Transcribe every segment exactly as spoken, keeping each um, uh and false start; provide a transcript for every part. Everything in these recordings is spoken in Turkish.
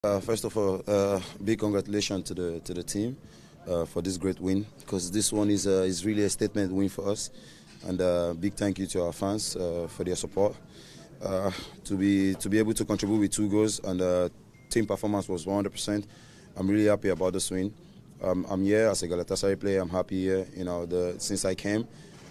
Uh, first of all, uh, big congratulations to the to the team uh, for this great win, because this one is uh, is really a statement win for us, and uh, big thank you to our fans uh, for their support. Uh, to be to be able to contribute with two goals, and uh, team performance was one hundred percent. I'm really happy about this win. Um, I'm here as a Galatasaray player. I'm happy here. You know, the, since I came,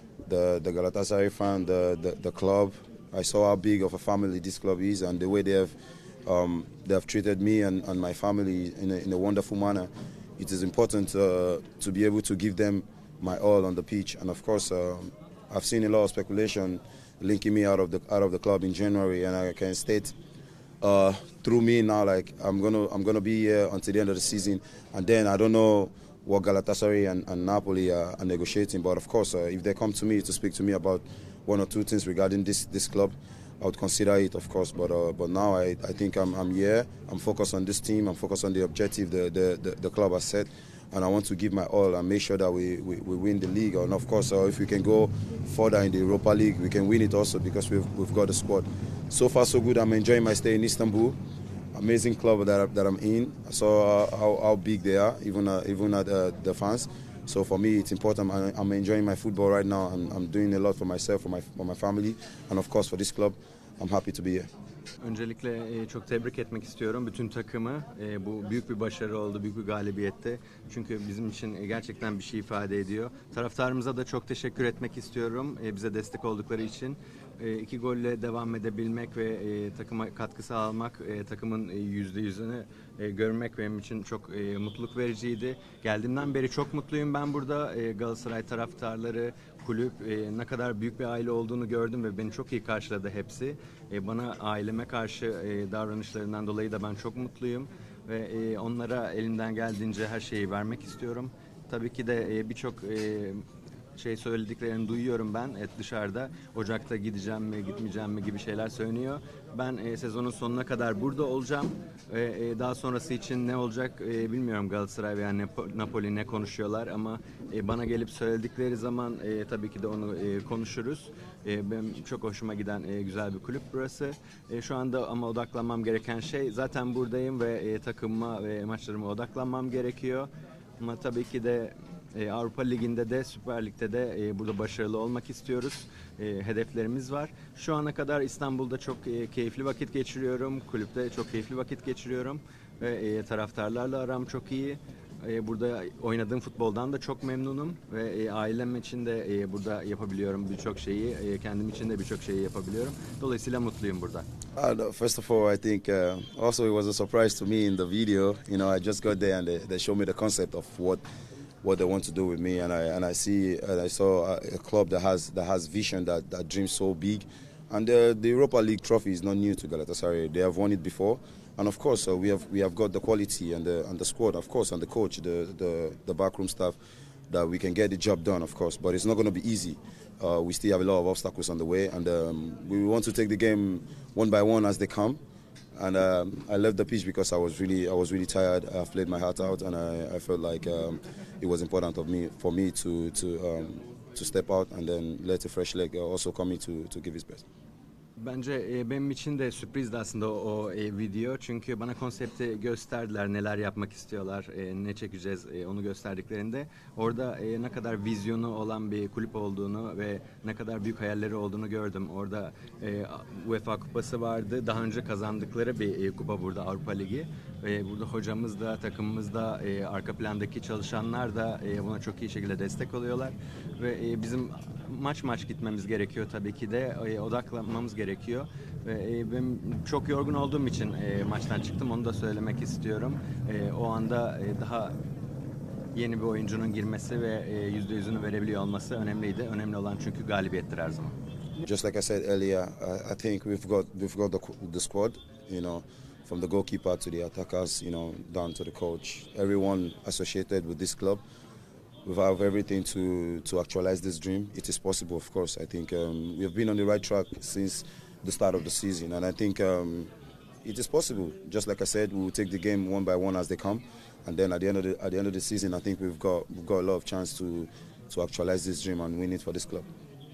the the Galatasaray fan, the, the the club, I saw how big of a family this club is, and the way they have. Um, they have treated me and, and my family in a, in a wonderful manner. It is important uh, to be able to give them my all on the pitch. And of course, uh, I've seen a lot of speculation linking me out of the out of the club in January, and I can state uh, through me now, like I'm gonna I'm gonna be here until the end of the season, and then I don't know what Galatasaray and, and Napoli are, are negotiating. But of course, uh, if they come to me to speak to me about one or two things regarding this this club, I would consider it, of course, but uh, but now I, I think I'm, I'm here. I'm focused on this team. I'm focused on the objective the, the, the, the club has set, and I want to give my all and make sure that we, we, we win the league. And of course, uh, if we can go further in the Europa League, we can win it also, because we've we've got the squad. So far, so good. I'm enjoying my stay in Istanbul. Amazing club that I, that I'm in. I saw uh, how, how big they are, even uh, even at uh, the fans. So for me, it's important. I'm, I'm enjoying my football right now. I'm, I'm doing a lot for myself, for my for my family, and of course for this club. I'm happy to be here. Öncelikle çok tebrik etmek istiyorum bütün takımı. Bu büyük bir başarı oldu, büyük bir galibiyetti. Çünkü bizim için gerçekten bir şey ifade ediyor. Taraftarımıza da çok teşekkür etmek istiyorum bize destek oldukları için. İki golle devam edebilmek ve takıma katkı sağlamak, takımın yüzde yüzünü görmek benim için çok mutluluk vericiydi. Geldiğimden beri çok mutluyum ben burada. Galatasaray taraftarları, kulüp ne kadar büyük bir aile olduğunu gördüm ve beni çok iyi karşıladı hepsi. Bana aileme karşı davranışlarından dolayı da ben çok mutluyum ve onlara elimden geldiğince her şeyi vermek istiyorum. Tabii ki de birçok şey söylediklerini duyuyorum ben et dışarıda. Ocakta gideceğim mi, gitmeyeceğim mi gibi şeyler söyleniyor. Ben e, sezonun sonuna kadar burada olacağım. E, e, daha sonrası için ne olacak e, bilmiyorum, Galatasaray veya Napoli ne konuşuyorlar, ama e, bana gelip söyledikleri zaman e, tabii ki de onu e, konuşuruz. E, benim çok hoşuma giden e, güzel bir kulüp burası. E, şu anda ama odaklanmam gereken şey, zaten buradayım ve e, takımıma ve maçlarıma odaklanmam gerekiyor. Ama tabii ki de E, Avrupa Ligi'nde de Süper Lig'de de e, burada başarılı olmak istiyoruz. E, hedeflerimiz var. Şu ana kadar İstanbul'da çok e, keyifli vakit geçiriyorum. Kulüpte çok keyifli vakit geçiriyorum. Ve e, taraftarlarla aram çok iyi. E, burada oynadığım futboldan da çok memnunum. Ve e, ailem için de e, burada yapabiliyorum birçok şeyi. E, kendim için de birçok şeyi yapabiliyorum. Dolayısıyla mutluyum burada. Uh, first of all, I think uh, also it was a surprise to me in the video. You know, I just got there and they, they showed me the concept of what what they want to do with me, and I and I see and I saw a, a club that has that has vision, that that dreams so big, and the, the Europa League trophy is not new to Galatasaray. They have won it before, and of course uh, we have we have got the quality and the and the squad, of course, and the coach, the the the backroom staff, that we can get the job done, of course. But it's not going to be easy. Uh, we still have a lot of obstacles on the way, and um, we want to take the game one by one as they come. And um, I left the pitch because I was really, I was really tired. I played my heart out, and I, I felt like um, it was important of me, for me to to um, to step out and then let a fresh leg also come in to to give his best. Bence e, benim için de sürprizdi aslında o, o e, video, çünkü bana konsepti gösterdiler, neler yapmak istiyorlar, e, ne çekeceğiz e, onu gösterdiklerinde orada e, ne kadar vizyonu olan bir kulüp olduğunu ve ne kadar büyük hayalleri olduğunu gördüm. Orada e, UEFA kupası vardı, daha önce kazandıkları bir e, kupa burada, Avrupa Ligi. Ve burada hocamız da, takımımız da, e, arka plandaki çalışanlar da e, buna çok iyi şekilde destek oluyorlar. Ve e, bizim maç maç gitmemiz gerekiyor tabii ki de, e, odaklanmamız gerekiyor. Ve e, ben çok yorgun olduğum için e, maçtan çıktım, onu da söylemek istiyorum. E, o anda e, daha yeni bir oyuncunun girmesi ve e, yüzde yüzünü verebiliyor olması önemliydi. Önemli olan çünkü galibiyettir her zaman. Just like I said earlier, I, I think we've got we've got the, the squad, you know. From the goalkeeper to the attackers, you know, down to the coach, everyone associated with this club, we have everything to to actualize this dream. It is possible, of course. I think um, we have been on the right track since the start of the season, and I think um, it is possible. Just like I said, we will take the game one by one as they come, and then at the end of the at the end of the season, I think we've got we've got a lot of chance to to actualize this dream and win it for this club.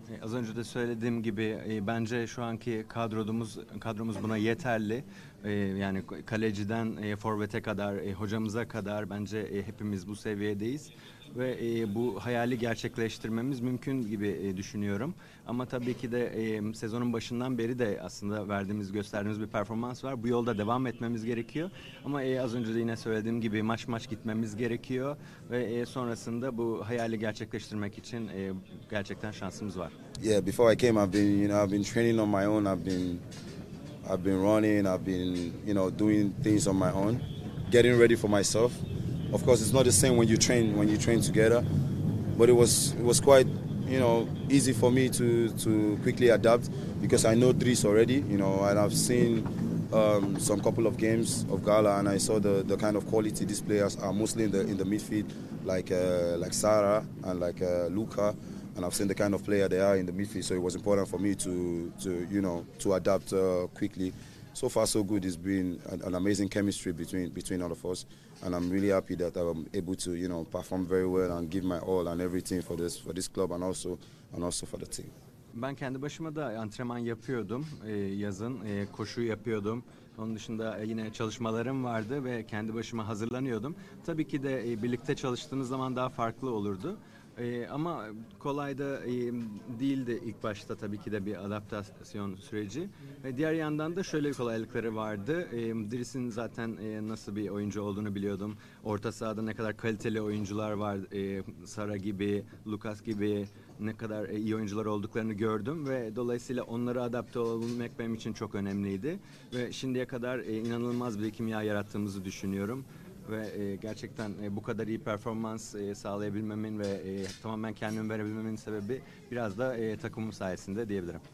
E, Az önce de söylediğim gibi e, bence şu anki kadromuz kadromuz buna yeterli. E, yani kaleciden e, forvete kadar, e, hocamıza kadar bence e, hepimiz bu seviyedeyiz ve e, bu hayali gerçekleştirmemiz mümkün gibi e, düşünüyorum. Ama tabii ki de e, sezonun başından beri de aslında verdiğimiz, gösterdiğimiz bir performans var. Bu yolda devam etmemiz gerekiyor. Ama e, az önce de yine söylediğim gibi maç maç gitmemiz gerekiyor ve e, sonrasında bu hayali gerçekleştirmek için e, gerçekten şansımız var. Yeah, before I came, I've been, you know, I've been training on my own. I've been, I've been running. I've been, you know, doing things on my own, getting ready for myself. Of course, it's not the same when you train when you train together, but it was it was quite, you know, easy for me to to quickly adapt because I know Dries already, you know, and I've seen um, some couple of games of Gala, and I saw the, the kind of quality these players are, mostly in the in the midfield, like uh, like Sarah and like uh, Luca. And I've seen the kind of player they are in the midfield, so it was important for me to, to you know, to adapt uh, quickly. So far, so good. It's been an, an amazing chemistry between between all of us, and I'm really happy that I'm able to, you know, perform very well and give my all and everything for this for this club and also and also for the team. Ben kendi başıma da antrenman yapıyordum e, yazın, e, koşu yapıyordum. Onun dışında e, yine çalışmalarım vardı ve kendi başıma hazırlanıyordum. Tabii ki de e, birlikte çalıştığımız zaman daha farklı olurdu. E, ama kolay da e, değildi ilk başta tabii ki de bir adaptasyon süreci. Ve diğer yandan da şöyle bir kolaylıkları vardı. E, Dries'in zaten e, nasıl bir oyuncu olduğunu biliyordum. Orta sahada ne kadar kaliteli oyuncular var. E, Sara gibi, Lucas gibi ne kadar iyi oyuncular olduklarını gördüm ve dolayısıyla onlara adapte olabilmek benim için çok önemliydi. Ve şimdiye kadar e, inanılmaz bir kimya yarattığımızı düşünüyorum. Ve e, gerçekten e, bu kadar iyi performans e, sağlayabilmemin ve e, tamamen kendimi verebilmemin sebebi biraz da e, takımım sayesinde diyebilirim.